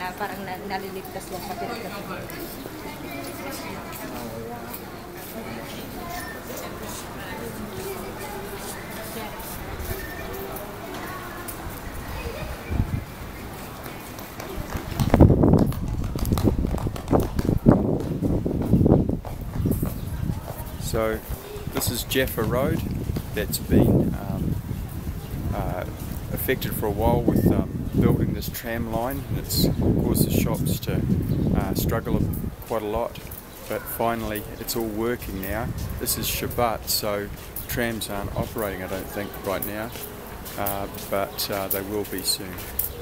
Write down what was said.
na parang naliligtas lang sa pinagkakaroon. So this is Jaffa Road that's been affected for a while with building this tram line, and it's caused the shops to struggle quite a lot, but finally it's all working now. This is Shabbat, so trams aren't operating I don't think right now, but they will be soon.